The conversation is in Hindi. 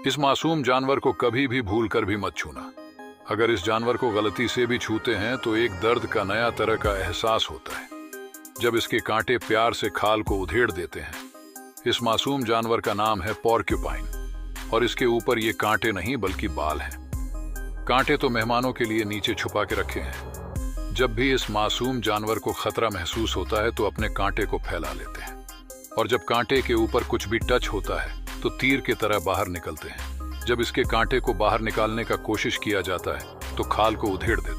इस मासूम जानवर को कभी भी भूल कर भी मत छूना। अगर इस जानवर को गलती से भी छूते हैं तो एक दर्द का नया तरह का एहसास होता है, जब इसके कांटे प्यार से खाल को उधेड़ देते हैं। इस मासूम जानवर का नाम है पोर्क्यूपाइन और इसके ऊपर ये कांटे नहीं बल्कि बाल हैं। कांटे तो मेहमानों के लिए नीचे छुपा के रखे हैं। जब भी इस मासूम जानवर को खतरा महसूस होता है तो अपने कांटे को फैला लेते हैं और जब कांटे के ऊपर कुछ भी टच होता है तो तीर की तरह बाहर निकलते हैं। जब इसके कांटे को बाहर निकालने का कोशिश किया जाता है तो खाल को उधेड़ देते हैं।